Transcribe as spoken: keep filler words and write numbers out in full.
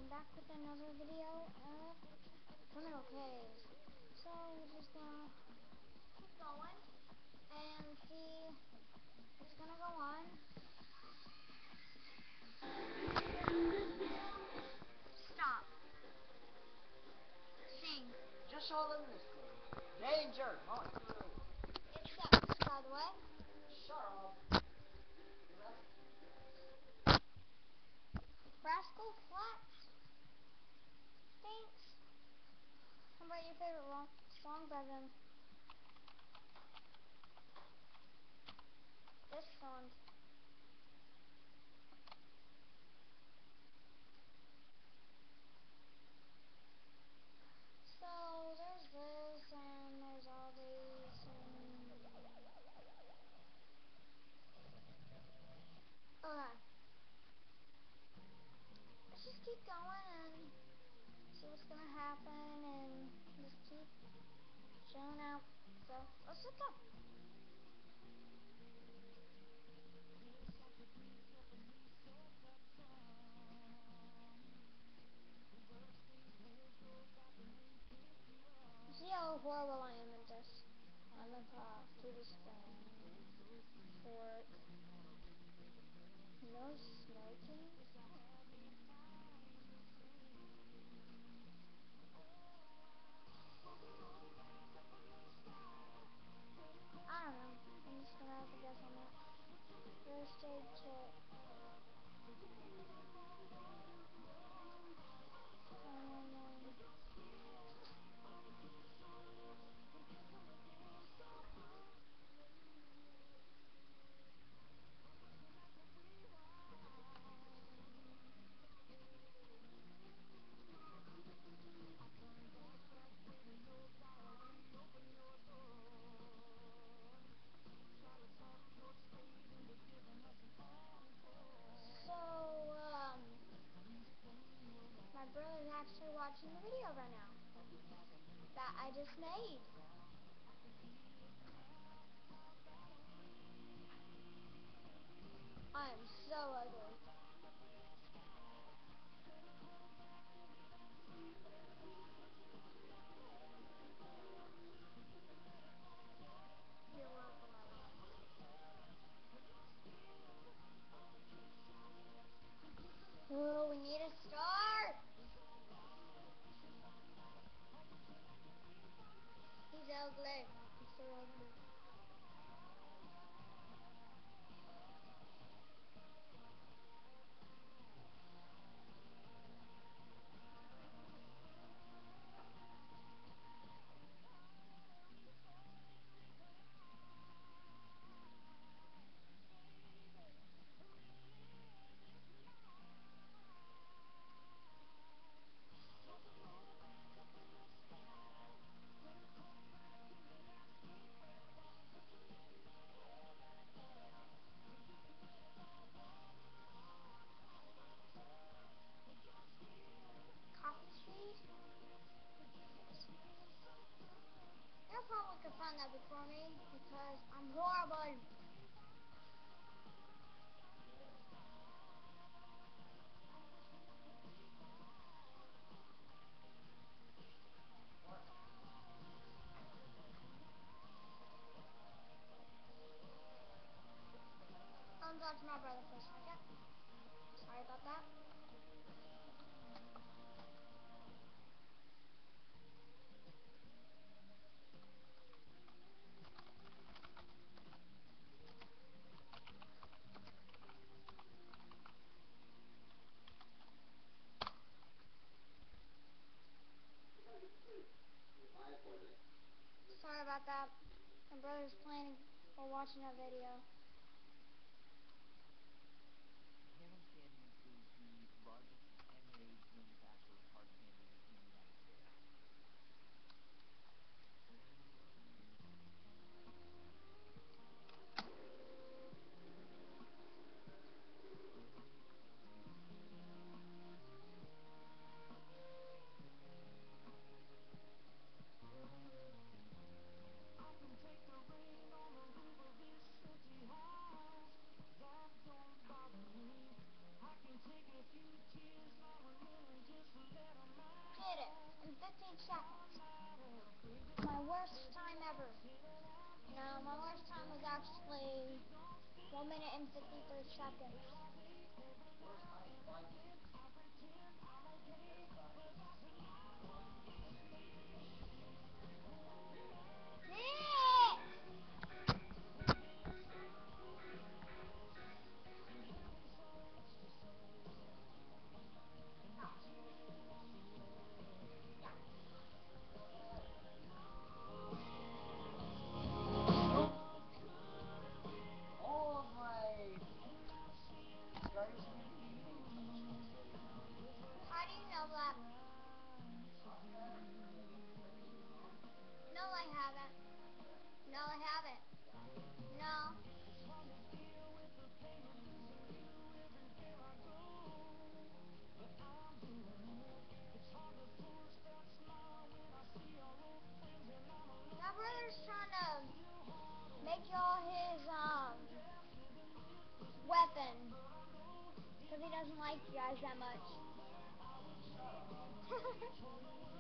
back with another video of criminal case. So we're just gonna keep going and see what's gonna go on. Stop. Sing. Just show them this thing. Danger! Not through. It's sucks, by the way. Shut up. Rascal Flats. Thanks. How about your favorite ro song by them? This song. So there's this and there's all these and okay. Let's just keep going and see what's gonna happen and just keep chilling out. So let's just go. See how horrible I am at this. On the top to the stand. Fork. No smoking. I don't know. I'm just gonna have to guess on that. First aid kit. Um, so, um, my brother's actually watching the video right now that I just made. I am so ugly. You're welcome, my love. Oh, we need a start. He's ugly. He's so ugly. Coffee Street? You probably could find that before me because I'm horrible. I'm talking to my brother for a second. Sorry about that. Sorry about that. My brother's playing or watching a video. Cannon Candy is the largest handmade manufacturer of hard candy in the United States. fifty-eight seconds. My worst time ever. No, my worst time was actually one minute and fifty-three seconds. All of my starters in the game. How do you know that? No, I haven't. No, I haven't. No. My brother's trying to make y'all his um weapon because he doesn't like you guys that much.